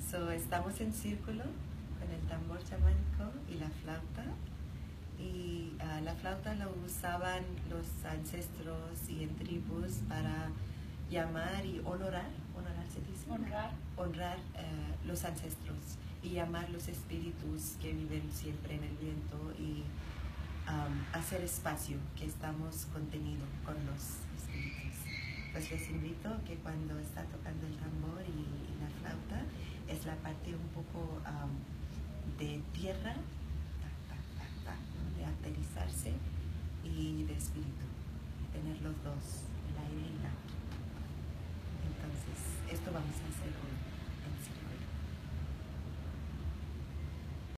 So, estamos en círculo con el tambor chamánico y la flauta. Y la flauta lo usaban los ancestros y en tribus para llamar y honorar se dice, honrar los ancestros y llamar los espíritus que viven siempre en el viento y hacer espacio, que estamos contenidos con los espíritus. Pues les invito que cuando está tocando el tambor y la flauta es la parte un poco de tierra, de aterrizarse y de espíritu, y tener los dos, el aire y el agua. Entonces, esto vamos a hacer hoy.